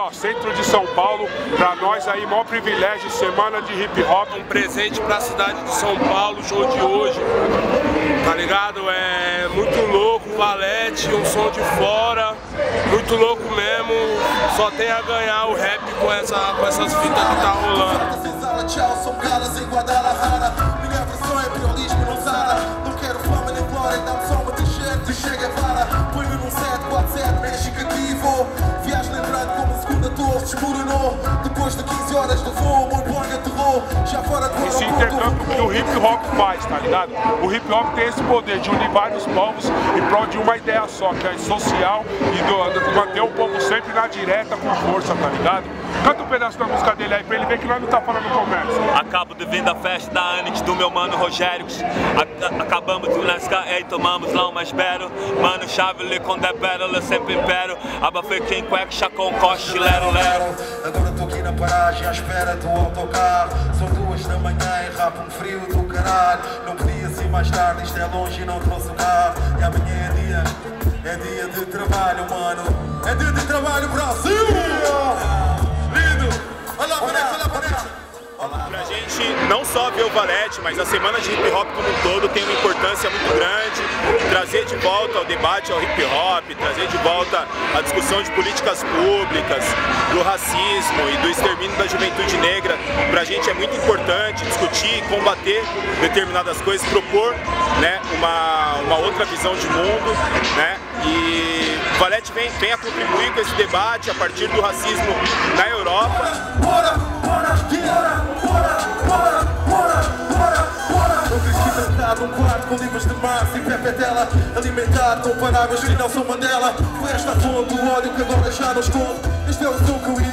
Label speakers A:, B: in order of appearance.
A: ó, centro de São Paulo, pra nós aí, maior privilégio, semana de hip hop.
B: Um presente pra cidade de São Paulo, show de hoje, tá ligado? É muito louco, Valete, um som de fora, muito louco mesmo, só tem a ganhar o rap com essas fitas que tá rolando.
C: Tchau, são galas em Guadalajara. Minha versão é pluralismo, não Zara. Não quero fama nem glória, dá-me só uma t-shirt de Che Guevara. Põe-me num 747, México aqui vou. Viagem lembrando como a segunda torre desmoronou. Depois de 15 horas de voo, meu plano aterrou. Já fora do
A: esse intercâmbio que o hip hop faz, tá ligado? O hip hop tem esse poder de unir vários povos em prol de uma ideia só, que é social e de manter o povo sempre na direta com força, tá ligado? Canta um pedaço da música dele aí pra ele ver que nós não tá falando comércio.
D: Acabo de vir da festa da Anix do meu mano Rogério. Acabamos de nascer e tomamos lá uma espero. Mano chave ali com the battle, eu sempre impero. Abafei quem cueca, chacon, coche, lero, lero.
C: Agora tô aqui na paragem à espera do autocarro. São 2 da manhã e rapa um frio do caralho. Não podia ser mais tarde, isto é longe e não trouxe o carro. E amanhã é dia de trabalho, mano. É dia de trabalho, Brasil! Olha lá, Vanessa.
E: Pra gente não só ver o Valete, mas a semana de hip hop como um todo tem uma importância muito grande. Trazer de volta o debate ao hip hop, trazer de volta a discussão de políticas públicas, do racismo e do extermínio da juventude negra, pra gente é muito importante discutir, combater determinadas coisas, propor, né, uma outra visão de mundo, né, e o Valete vem a contribuir com esse debate a partir do racismo na Europa.
C: Um quarto com livros de Marx e Pepe Tela, alimentado com parágrafos de Nelson Mandela. Foi esta fonte do ódio que agora já não esconde. Este é o som que eu